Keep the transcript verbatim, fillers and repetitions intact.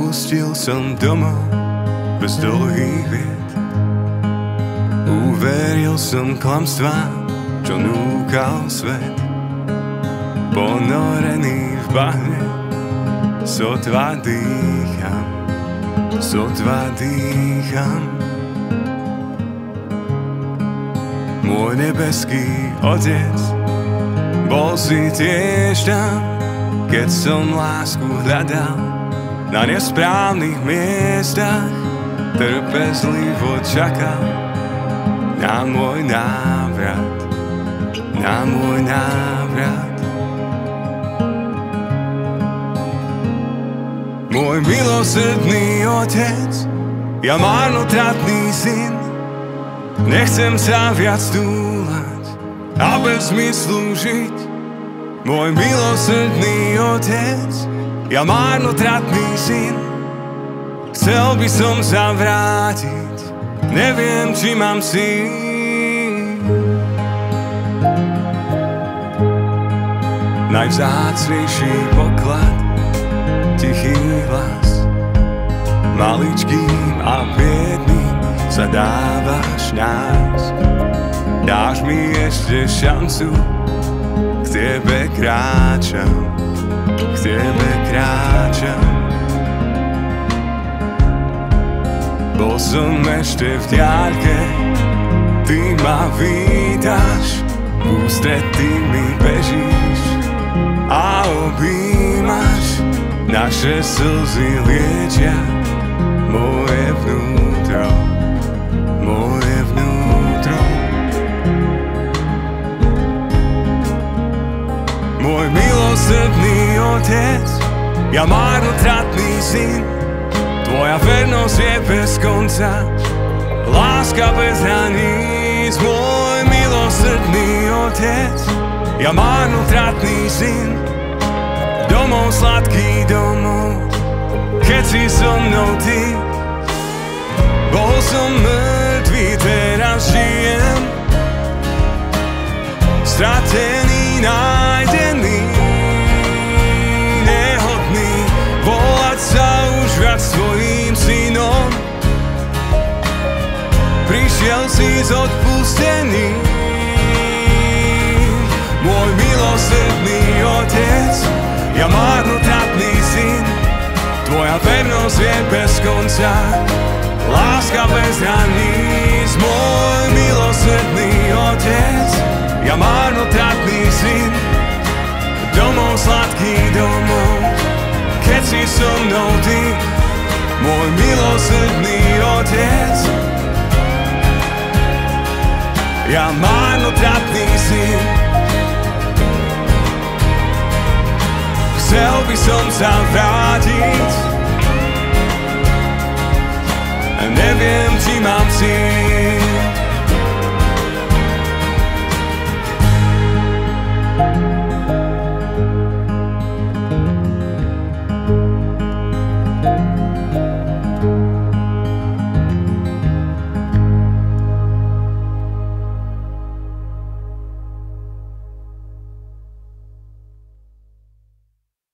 Opustil som domov bez dlhých vied. Uveril som klamstvám, čo núkal svet. Ponorený v bahne, sotva dýcham, sotva dýcham. Môj nebeský Otec, bol si tiež tam, keď som lásku hľadal na nesprávnych miestach. Trpezlivo čakal na môj návrat, na môj návrat. Môj milosrdný Otec, ja marnotratný syn, nechcem sa viac túlať a bez zmyslu žiť. Môj milosrdný Otec, ja marnotratný syn, chcel by som sa vrátiť, neviem, či mám síl. Najvzácnejší poklad, tichý hlas, maličkým a biedným sa dávaš nájsť. Dáš mi ešte šancu, k tebe kráčam, k tebe kráčam. Bol som ešte v diaľke, ty ma vítaš, v ústretí mi bežíš a objímaš. Naše slzy liečia moje vnútro, moje vnútro. Môj milosrdný Otec, ja marnotratný syn, tvoja vernosť je bez konca, láska bez hraníc. Môj milosrdný Otec, ja marnotratný syn, domov sladký domov, keď si so mnou ty. Bol som mŕtvý, teraz žijem, stratený, nájdený, nehodný volať sa už viac svojím synom. Prišiel si z odpustení, môj milosrdný Otec, ja marnotratný syn, tvoja vernosť je bez konca, láska bez hraníc. Môj milosrdný Otec, ja marnotratný syn, domov sladký domov, keď si so mnou ty. Môj milosrdný Otec, ja marnotratný syn, chcel by som sa vrátiť a neviem, či mám síl.